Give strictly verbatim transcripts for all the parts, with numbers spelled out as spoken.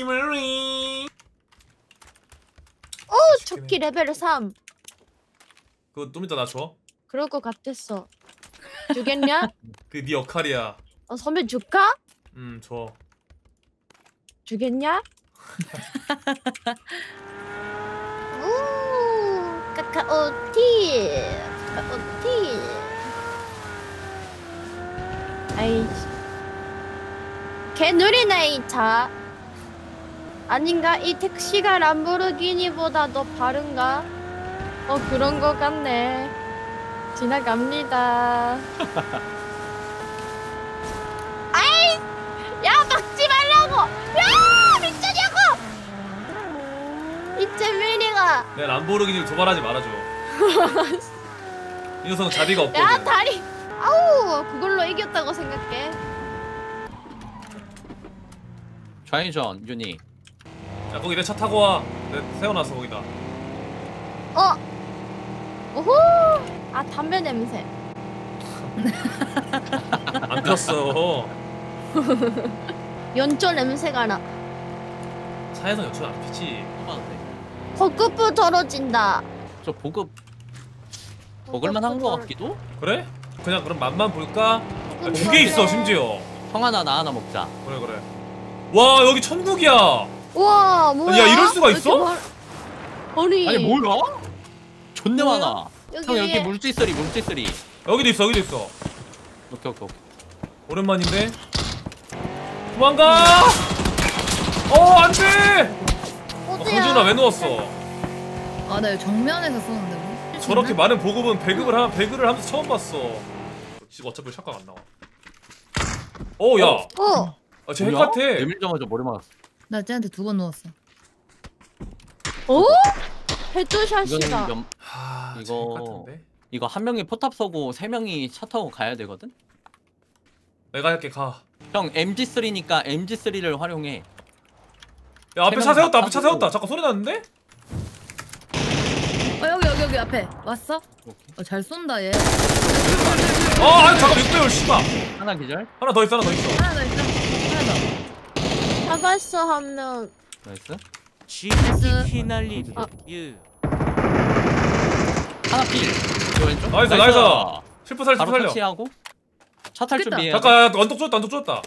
스물이. 어, 조끼 레벨 삼. 그거 좀 이따 나 줘. 그럴 것 같았어. 주겠냐? 그 네 역할이야. 어, 선배 줄까? 음, 줘. 주겠냐? 오, 카카오티. 카카오티. 아이씨. 개 느리네 이 차. 아닌가? 이 택시가 람보르기니보다 더 빠른가? 어 그런 거 같네. 지나갑니다. 아이! 야 막지 말라고! 야 미쳤냐고! 이 잼민이가. 내가 람보르기니를 도발하지 말아줘. 이 녀석은 자비가 없거든. 야 다리. 아우 그걸로 이겼다고 생각해. 좌회전 윤희. 야 거기 내 차 타고 와. 내 세워놨어 거기다. 어. 오호. 아 담배 냄새. 안 폈어. 연초 냄새가 나. 차에서 연출 안 피지. 벚꽃불 떨어진다. 저 보급 먹을만 한 거 같기도? 그래? 그냥 그럼 맛만 볼까? 두 개 있어 심지어. 형 하나 나 하나 먹자. 그래 그래. 와 여기 천국이야. 우와 뭐야? 야, 이럴 수가 있어? 말... 아니. 아니 뭐야? 존내 뭐야? 많아. 여기 형 여기 위에... 물질쓰리 물질쓰리. 여기도 있어 여기도 있어. 오케이 오케이 오케이. 오랜만인데. 도망가. 어 안돼. 어, 강준아 왜 누웠어? 아, 나 정면에서 쏘는데 뭐? 저렇게 많은 보급은 배급을 하 배그를 하면서 처음 봤어. 지금 어차피 샷각 안 나와. 오 야. 어. 아, 쟤 핵 같아. 내밀자마자 머리 맞았어. 나 쟤한테 두 번 누웠어. 오? 헤드샷이다. 이거는 염... 하, 이거 이거 한 명이 포탑 쏘고 세 명이 차 타고 가야 되거든. 내가 할게 가. 형 엠지 쓰리니까 엠지 쓰리를 활용해. 야 앞에 차 세웠다 앞에 차 세웠다. 잠깐 소리 났는데? 어 여기 여기 여기 앞에 왔어? 어 잘 쏜다 얘. 아 아니 잠깐 육 배율 씨발. 하나 기절. 하나 더 있어 하나 더 있어. 하나 더 있어. 하나 더. 잡았어 한 명. 나이스. 쥐 날리기 유. 하나 피. 이거 왼쪽. 나이스 나이스. 실프 살려 실프 바로 살려. 터치하고 차 탈 됐다. 준비해. 잠깐 야, 언덕 쫓았다 언덕 쫓았다.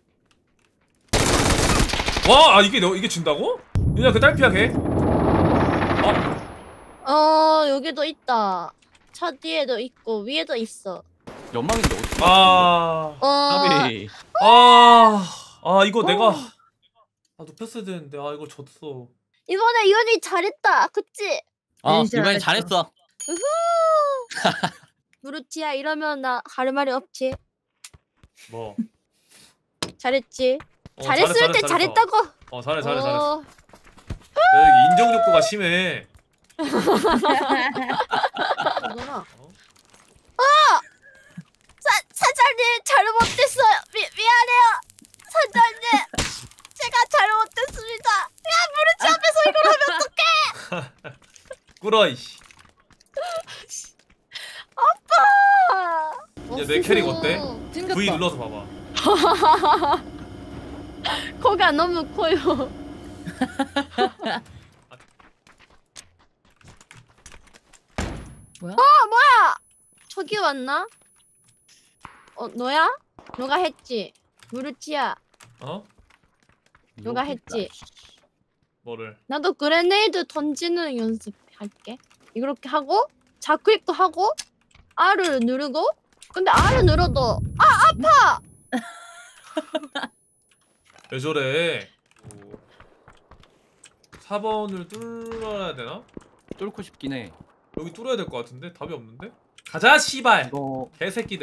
와 아 이게 너 이게 진다고? 그냥 그 딸피야 걔. 어? 어 여기도 있다. 차 뒤에도 있고 위에도 있어. 연막인데 어떻게? 아. 어. 까비. 아. 아 이거 내가 아 눕혔어야 되는데 아 이거 졌어. 이번에 이현이 잘했다. 그치? 어 진짜 이번엔 잘했어. 잘했어. 우후. 무르치야 이러면 나 할 말이 없지. 뭐. 잘했지. 어, 잘했을 잘했어, 때 잘했어. 잘했다고. 어 잘해 잘해 어. 잘했어. 야, 여기 인정 욕구가 심해. 이거나. 어! 사 사장님 잘못했어요. 미 미안해요. 사장님 제가 잘못했습니다. 야 무르치 앞에서 이걸 하면 어떡해? 꾸러 이씨. 아빠. 야, 내 캐릭 어때? 튕겼다. V 눌러서 봐봐. 코가 너무 커요. 뭐야? 어 뭐야? 저기 왔나? 어 너야? 너가 했지? 무르치야. 어? 누가 했지? 뭐를? 나도 그레네이드 던지는 연습할게. 이렇게 하고 좌클릭도 하고 R을 누르고. 근데 R을 눌러도 아 아파. 왜 저래? 사 번을 뚫어야 되나? 뚫고 싶긴 해. 여기 뚫어야 될 것 같은데 답이 없는데? 가자 씨발. 이거 개새끼들.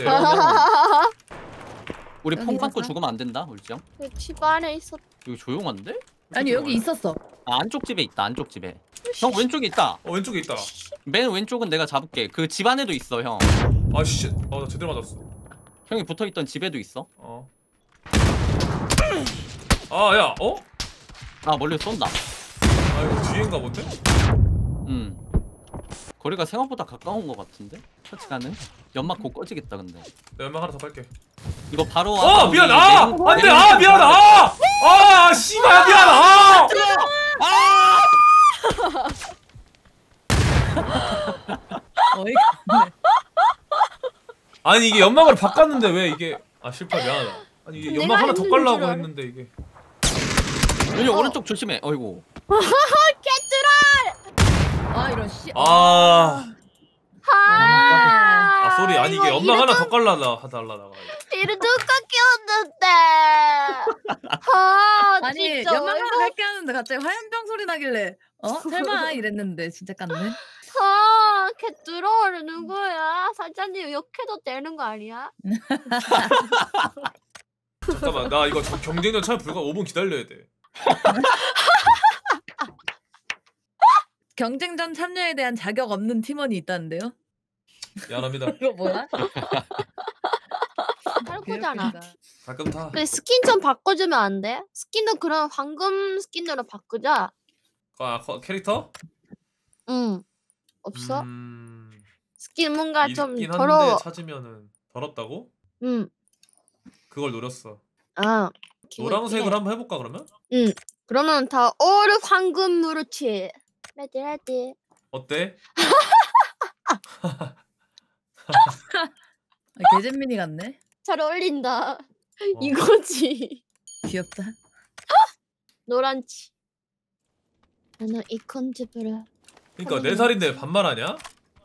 우리 여기 폰 갖고 있었어? 죽으면 안 된다, 울지형. 집 안에 있었. 여기 조용한데? 아니 여기 있었어. 아, 안쪽 집에 있다. 안쪽 집에. 형 왼쪽에 있다. 어 왼쪽에 있다. 맨 왼쪽은 내가 잡을게. 그 집 안에도 있어, 형. 아씨. 아나 제대로 맞았어. 형이 붙어있던 집에도 있어. 어. 아 야. 어? 아 멀리 쏜다. 아 이거 뒤인가 본데? 음. 거리가 생각보다 가까운 것 같은데? 터치가는? 연막 곧 꺼지겠다 근데. 내 연막 하나 더 깔게. 이거 바로. 어 미안. 아 안돼. 아 미안. 아. 아 씨발 미안. 아. 아니 이게 연막으로 바꿨는데 왜 이게 아 실패 미안하다. 아니 이게 내가 연막 하나 더 했는 깔라고 줄 알아. 했는데 이게 윤희 어. 오른쪽 조심해. 어이구. 아 이런 씨. 아, 아, 아 쏘리 아니 이게 이거 연막 하나 이래도- 더 깔라다 하달라다가 이를 누가 끼웠는데. 아, 아니 진짜 연막 왜 하나 갈게 하는데 갑자기 화염병 소리 나길래 어 설마 이랬는데 진짜 깠네. 아, 걔 들어오는 누구야? 사장님 욕해도 되는 거 아니야? 잠깐만 나 이거 저- 경쟁전 참여 불과 오 분 기다려야 돼. 경쟁전 참여에 대한 자격 없는 팀원이 있다는데요? 미안합니다. 이거 뭐야? 할 거잖아. 가끔 타. 근데 스킨 좀 바꿔주면 안 돼? 스킨도 그런 황금 스킨으로 바꾸자. 아 거- 캐릭터? 응. 없어? 음, 스킨 뭔가 좀 있긴 더러워. 한데 찾으면은 더럽다고? 응. 그걸 노렸어. 아. 노란색을 한번 해볼까 그러면? 응. 그러면 다 올 황금 무르치. 레디 레디. 어때? 아, 개잼민이 같네. 잘 어울린다. 어. 이거지. 귀엽다. 노란치. 나는 이 컨셉으로. 그러니까 네 살인데 반말하냐?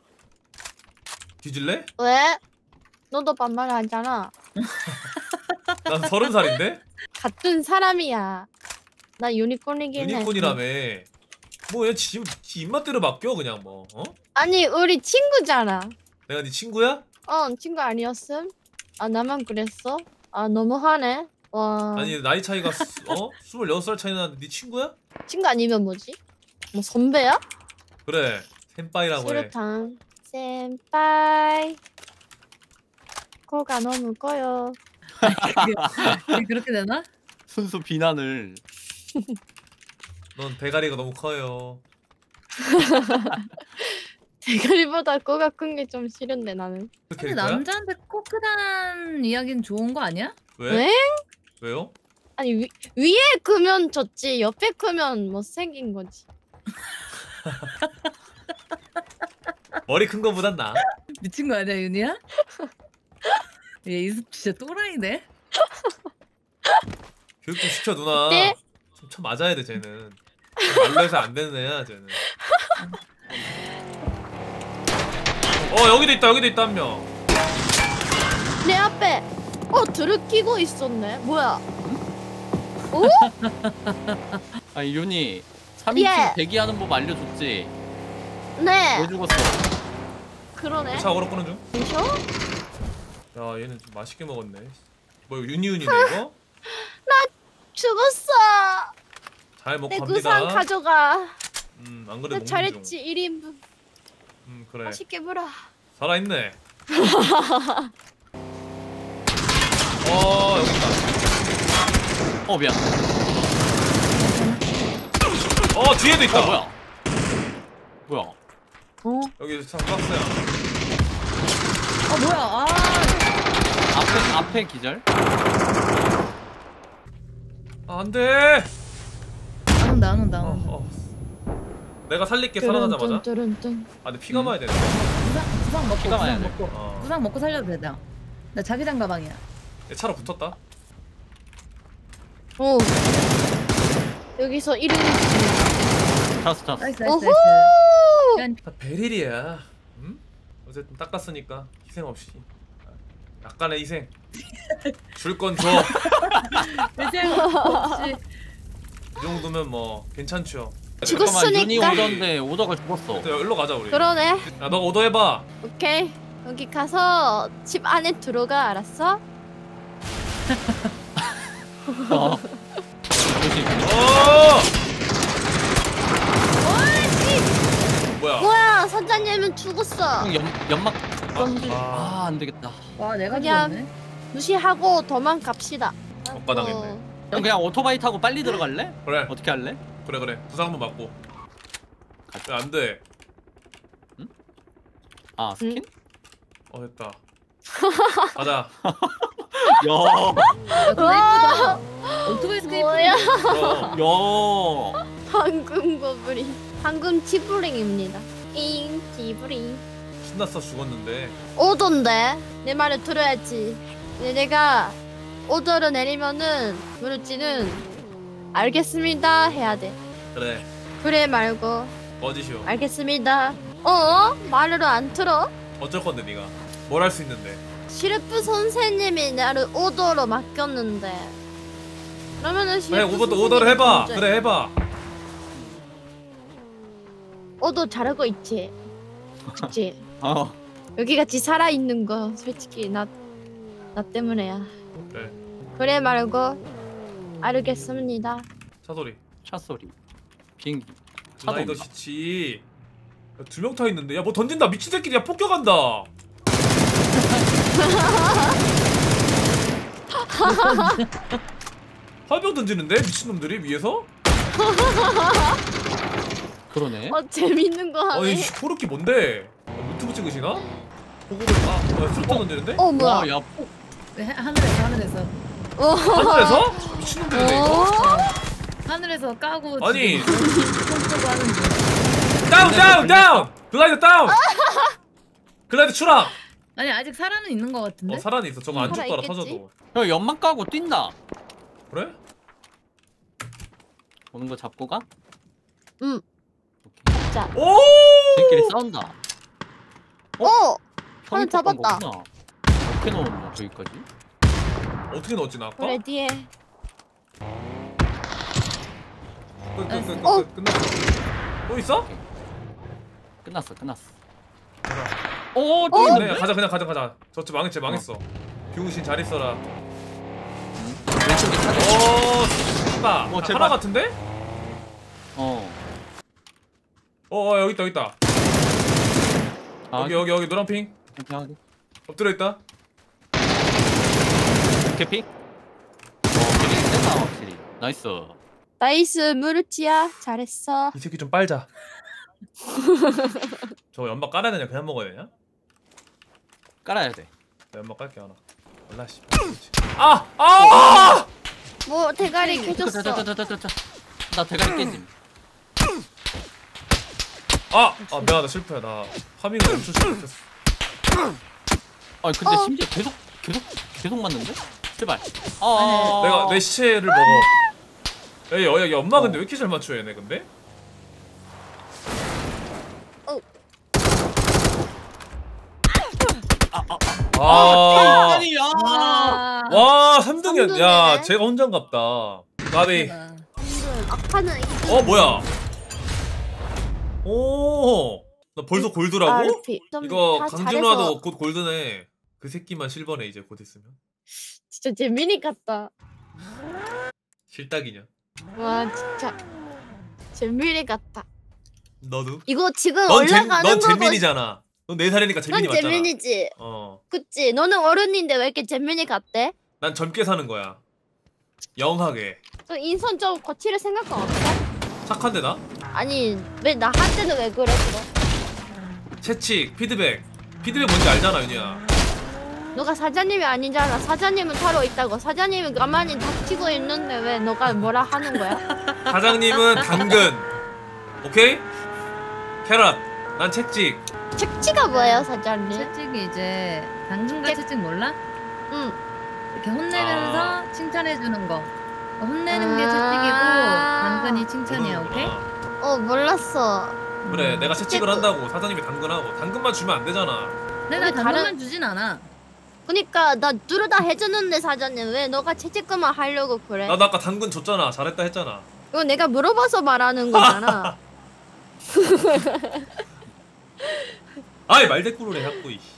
뒤질래? 왜? 너도 반말하잖아. 난 서른 살인데? 같은 사람이야. 나 유니콘이긴 해. 유니콘이라며. 뭐얘 지, 지 입맛대로 바뀌어 그냥 뭐. 어? 아니 우리 친구잖아. 내가 네 친구야? 어 친구 아니었음? 아 나만 그랬어? 아 너무하네. 와. 아니 나이 차이가 스, 어? 스물여섯 살 차이 나는데 네 친구야? 친구 아니면 뭐지? 뭐 선배야? 그래 센빠이라고 해. 수류탄. 센파이. 코가 너무 커요. 그게, 그게 그렇게 되나? 순수 비난을. 넌 대가리가 너무 커요. 대가리보다 코가 큰 게 좀 싫은데 나는. 그 근데 캐릭터야? 남자한테 코 크다는 이야기는 좋은 거 아니야? 왜? 왜? 왜요? 아니 위, 위에 크면 좋지 옆에 크면 못생긴 거지. 머리 큰 거보단 나. 미친 거 아니야 윤희야? 얘 이습 진짜 또라이네. 교육 좀 시켜 누나. 네? 좀 쳐 맞아야 돼 쟤는. 말로 해서 안 되는 애야 쟤는. 어 여기도 있다 여기도 있다 한 명. 내 앞에 어 들키고 있었네. 뭐야? 오? 아니 윤희 삼 인칭 예. 대기하는 법 알려줬지. 네. 왜 죽었어? 그러네. 차 걸어 끄는 중. 미셔? 야 얘는 좀 맛있게 먹었네. 뭐 이거 윤이윤이네 이거? 죽었어. 잘 먹고 내 갑니다. 구상 가져가. 음, 안 나 그래도 먹는 중. 잘했지 일 인분. 음, 그래. 맛있게 물어. 살아있네. 어, 여기 있다. 어 미안. 어, 뒤에도 있다. 어 뭐야? 뭐야? 어? 여기 참 박스야. 아 뭐야? 아 앞에 앞에 기절? 아, 안 돼. 안 온다 안 온다 안 어, 온다. 어. 내가 살릴게 살아나자마자. 뚜른뚜른뚜른. 아, 근데 피가 음. 마야 되네. 구상 구상 먹고 피가 마야 구상 돼. 먹고 어. 구상 먹고 살려도 되다. 나 자기장 가방이야. 얘 차로 붙었다. 오. 여기서 일 인. 잡았어 잡았어. 나이스 나이스 오호. 나이스. 다 베릴이야. 음? 어쨌든 닦았으니까 희생 없이. 약간의 희생. 줄 건 줘. 대장 없이. 이 정도면 뭐 괜찮죠. 죽었으니까. 잠깐만 윤희 오던데 오더가 죽었어. 야, 일로 가자 우리. 그러네. 야, 너가 오더 해봐. 오케이. 여기 가서 집 안에 들어가 알았어? 어. 조심. 어! 뭐야? 뭐야 사장님은 죽었어. 형 연, 연막 아, 아 안되겠다. 와 내가 그냥- 죽었네. 무시하고 도망갑시다. 엇바당했네. 형 그냥 오토바이 타고 빨리 들어갈래? 그래, 어떻게 할래? 그래, 그래. 부상 한번 맞고. 야, 안 돼. 아 스킨? 어, 됐다. 가자. 야. 야, 근데 이쁘다. 오토바이 스케이프. 뭐야? 그럼. 야. 황금 고블린. 황금 티브링입니다. 잉 티브링. 신났어 죽었는데. 오더인데 내 말을 들어야지. 근데 내가 오더를 내리면은 무르찌는 알겠습니다 해야 돼. 그래 그래 말고 꺼지시오. 알겠습니다. 어? 말을 안 들어? 어쩔 건데 네가 뭘 할 수 있는데. 시르프 선생님이 나를 오더로 맡겼는데 그러면은 그래 시르프 오더 선생님이 오더를 해봐. 먼저 그래 해봐. 오더 잘하고 있지. 그치? 어. 여기 같이 살아있는 거 솔직히 나, 나 때문에야. 그래 그래 말고 알겠습니다. 차 소리. 차 소리. 비행기. 차도 라이더 온다. 시치. 두 명 타 있는데 야 뭐 던진다 미친 새끼들. 야 폭격한다. 화병 던지는데 미친놈들이 위에서? 그러네. 어 재밌는 거 하네. 아니 코르키 뭔데? 어, 유튜브 찍으시나? 보고를 아 어, 수류탄 던지는데? 어 뭐야? 와, 야, 폭. 왜 하- 하늘에서 하늘에서 어. 하늘에서? 미친놈들이네 이거? 어? 하늘에서 까고 아니. 지금 손 쓰고 하는 중. 다운 다운 다운! 글라이더 다운! 글라이더 추락! 아니 아직 살아는 있는 것 같은데? 어 살아는 있어. 저거 안 죽더라 살아있겠지? 터져도. 야, 연막 까고 뛴다. 그래? 오는 거 잡고 가? 응. 오케이. 자. 오! 쟤끼리 싸운다. 오. 형이 하나 잡았다. 뽑은 거구나. 어떻게 넣었냐 저기까지? 어떻게 넣었지 나 아까? 그래 뒤에. 끝끝끝끝 어. 끝났어. 또 있어? 끝났어, 끝났어. 가자. 오, 또 어? 있는데? 네, 가자 그냥 가자 가자. 저집 망했지 망했어. 병신 잘 있어라. 왼쪽에 차대. 어, 씨바. 어, 제발. 하나 같은데? 어. 어, 어 여기 있다 여기 있다. 아, 여기 여기 여기 노란 핑. 여기 여기. 엎드려 있다. 개피? 어, 되게 세다 확실히. 나이스. 나이스 무르치야 잘했어. 이 새끼 좀 빨자. 저거 연막 깔아야 되냐 그냥 먹어야 되냐? 깔아야 돼. 나 연막 깔게 하나. 몰라 씨. 아! 아! 뭐 대가리 캐줬어. 자자자자자자. 나 대가리 깨짐. 아! 아 미안하다 실패야. 나 파밍을 엄청 실패했어. 아 근데 어. 심지어 계속 계속 계속 맞는데? 제발. 아. 내가 내 시체를 먹어. 야, 야, 야, 연마 근데 왜 이렇게 잘 맞춰 얘네 근데? 아, 아니 야. 와. 와 삼 등이야. 야, 삼 등이네. 제가 혼자인갑다. 나비. 아파는 이등. 어 뭐야? 오, 나 벌써 골드라고? 알피. 좀 이거 다 강진화도 잘해서 곧 골드네. 그 새끼만 실버네 이제 곧 있으면. 진짜 재민이 같다. 실딱이냐? 와 진짜 재민이 같다. 너도? 이거 지금 넌 잼, 올라가는 넌 거 재민이잖아. 넌 네 살이니까 재민이 넌 맞잖아. 재민이지. 어, 그치? 너는 어른인데 왜 이렇게 재민이 같대? 난 젊게 사는 거야. 영하게. 저 인선 좀 거칠을 생각은 없어? 착한데 나? 아니 왜 나 할 때는 왜 그래 그럼? 채찍, 피드백. 피드백 뭔지 알잖아 윤희야. 너가 사장님이 아니잖아. 사장님은 타러 있다고. 사장님은 가만히 닥치고 있는데 왜 너가 뭐라 하는 거야? 사장님은 당근. 오케이? 캐럿. 난 채찍. 책치가 뭐예요 사장님? 채찍이 이제 당근과 채- 채찍 몰라? 응. 이렇게 혼내면서 아. 칭찬해주는 거. 혼내는 게 아. 채찍이고 당근이 칭찬이야, 오케이? 모르는구나. 어 몰랐어. 그래 내가 채찍을 채찍- 한다고 사장님이 당근하고 당근만 주면 안 되잖아. 근데 나 우리 다른- 당근만 주진 않아. 그니까 나 둘 다 해주는데 사장님 왜 너가 채찍그만 하려고 그래? 나도 아까 당근 줬잖아. 잘했다 했잖아. 이거 내가 물어봐서 말하는 거잖아. 아이 말대꾸를 해 자꾸. 이씨.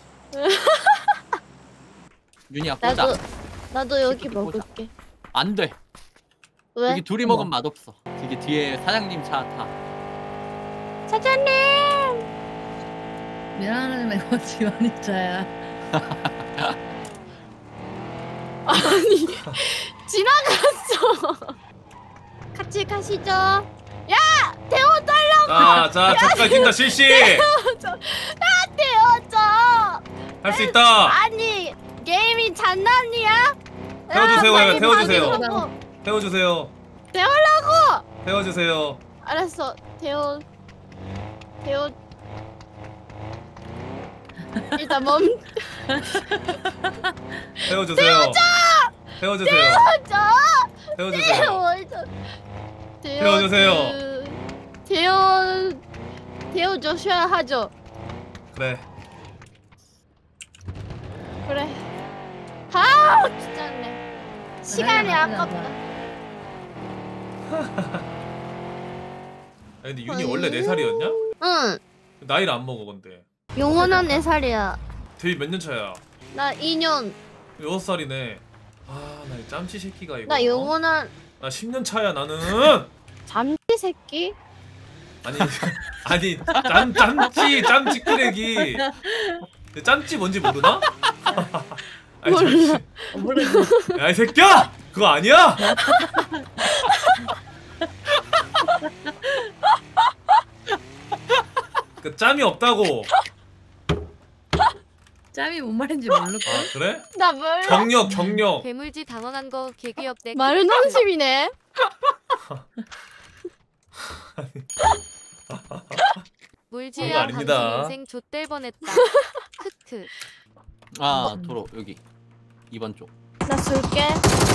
윤희야 꽂아. 나도 나도 여기 채찍 꽂아. 먹을게. 안 돼. 왜? 여기 둘이 어머. 먹으면 맛없어. 저기 뒤에 사장님 차 타. 사장님. 미안하면 이거 지원이자야. 아니 지나갔어. 같이 가시죠. 야 대호 달라고. 자, 자, 저까지 뛴다 실시. 태워줘. 할 수 있다. 아니 게임이 장난이야? 태워주세요, 야, 빨리 태워주세요. 방해하고. 태워주세요. 태우라고. 태워주세요. 알았어. 태워. 태워. 일단 멈. 헤어지세요. 헤어지세요. 저. 헤어지세요. 헤어주세요. 헤어 헤어져셔야 하죠. 그래. 그래. 아 귀찮네. 시간이 아깝다. 아니 근데 윤이 원래 네 살이었냐? 응. 나이를 안 먹어 근데. 영원한 네 살이야. 데뷔 몇 년 차야? 나 이 년. 여섯 살이네. 아, 나 이 짬치 새끼가 이거. 나 영원한 나 십 년 차야 나는. 잠시 새끼. 아니 아니 짬 짬찌 짬찌 끄레기. 근데 짬찌 뭔지 모르나? 아니, 몰라. 어, 모르겠어. 야 이 새끼야! 그거 아니야? 그 짬이 없다고. 짬이 뭔 말인지 모를걸? 아 그래? 나 몰라. 경력 경력. 괴물지 당황한 거 개귀엽대. 말은 한심이네. 그거 물지야 아닙니다. 당신 인생 좆될 뻔했다. 크크. 아 도로 여기 이 번 쪽. 나 쏠게.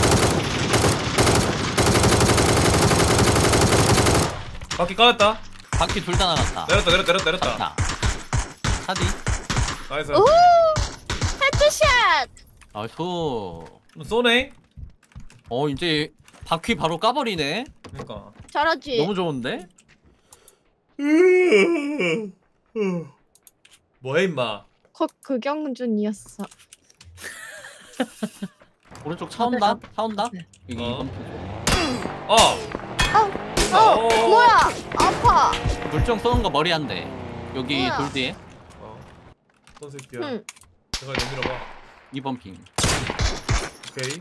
바퀴 까였다. 바퀴 둘 다 나갔다. 내렸다 내렸다 내렸다 내렸다. 나. 사디. 나이스. 오! 헤드샷. 아이소. 쏘네. 어 이제 바퀴 바로 까버리네. 그러니까. 잘하지. 너무 좋은데? 뭐해 임마. 곧 극영준이었어. 오른쪽 차 온다. 차 온다. 네. 여기 어. 이번 쪽. 어. 어, 어. 뭐야? 아파. 물총 쏘는 거 머리 한 대. 여기 뭐야? 돌 뒤에 어. 어떤 새끼야. 응. 제가 내밀어봐. 이 번 핑. 오케이.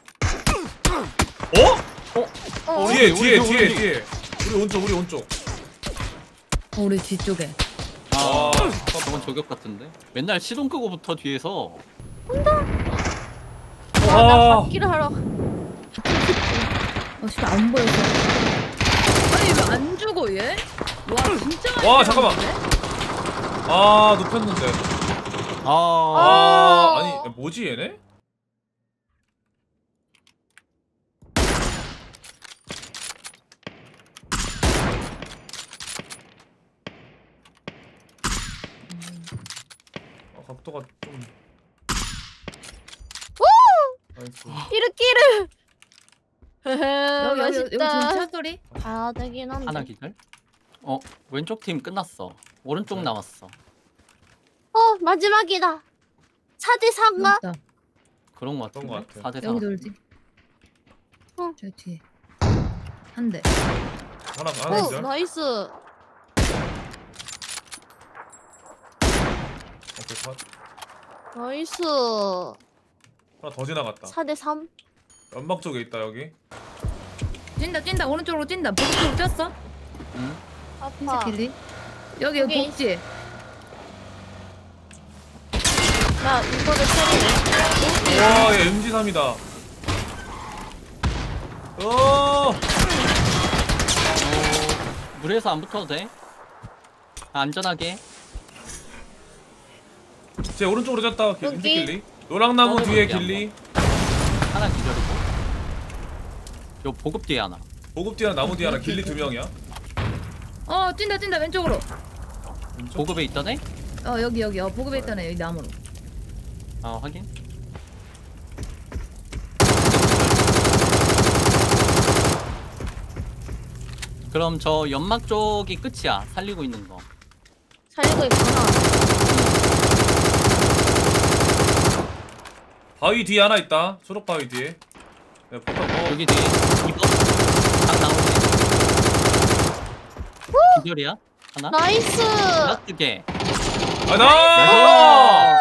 어? 어. 뒤에 우리, 뒤에 우리, 뒤에 우리. 뒤에. 우리 오른쪽 우리 오른쪽. 어, 우리 뒤쪽에. 아, 아. 저건 저격 같은데? 맨날 시동 끄고부터 뒤에서 와, 나 아. 바퀴를 하러. 어, 진짜 안 보여서. 아니, 왜 안 죽어, 얘? 와, 진짜 많이 와, 잠깐만. 때렸는데? 아 눕혔는데. 아, 아 아. 아니 뭐지 얘네? 아, 각도가 좀. 나이스. 끼르끼르. 여기, 여기, 여기 지금 맛있다. 차 소리? 아, 되긴 한데. 하나 기절? 어, 왼쪽 팀 끝났어. 오른쪽 네. 남았어. 어, 마지막이다. 사 대 사인가? 맞다. 그런 거 그런 같은데? 거 같아. 사 대 사. 여기 돌지. 어. 저 뒤에. 한 대. 하나 하나 오, 기절. 나이스. 오케이 컷. 나이스. 하나 더 지나갔다. 사 대 삼. 연막 쪽에 있다 여기. 뛴다, 뛴다. 오른쪽으로 뛴다. 복쪽으로 뛰었어. 응? 흰색 아파. 길리. 여기, 여기 여기. 복지. 나 이거를 때리네. 와, 얘 엠지 삼이다. 어. 어, 물에서 안 붙어도 돼? 아, 안전하게. 제 오른쪽으로 졌다. 길- 여기. 흰색 길리. 노랑나무 나도 뒤에 여기 한 길리. 하나 기절이고. 요 보급 뒤에 하나. 보급 뒤에 하나 나무 뒤에 하나 길리 두 명이야. 어, 뛴다, 뛴다. 왼쪽으로. 왼쪽? 보급에 있던 애? 어, 여기, 여기. 어, 보급에 있다네. 여기 나무로. 아, 확인. 그럼 저 연막 쪽이 끝이야. 살리고 있는 거. 살리고 있구나. 바위 뒤에 하나 있다. 초록 바위 뒤에. 네, 포탑 뭐. 여기 뒤에 이 번 딱 나오네. 기절이야? 하나? 나이스. 다섯 개. 아 나.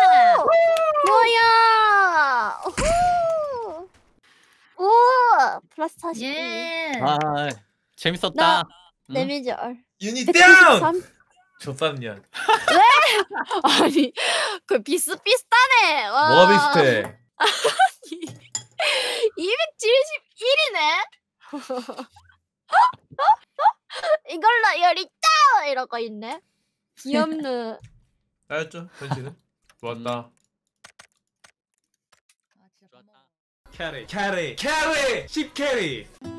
뭐야? 우후. 오, 플러스 사십이. 예. 아, 재밌었다. 응? 데미지 얼. 유닛 다운. 백칠십삼. 좆삼년. 아니, 그 비슷비슷하네. 와. 뭐가 비슷해? 이백칠십일이네. 이걸로 열이 짜 이러고 있네. 귀엽네. 알았죠? 현실은? 좋았다. 아 진짜 좋았다. 캐리 캐리 캐리 십 캐리.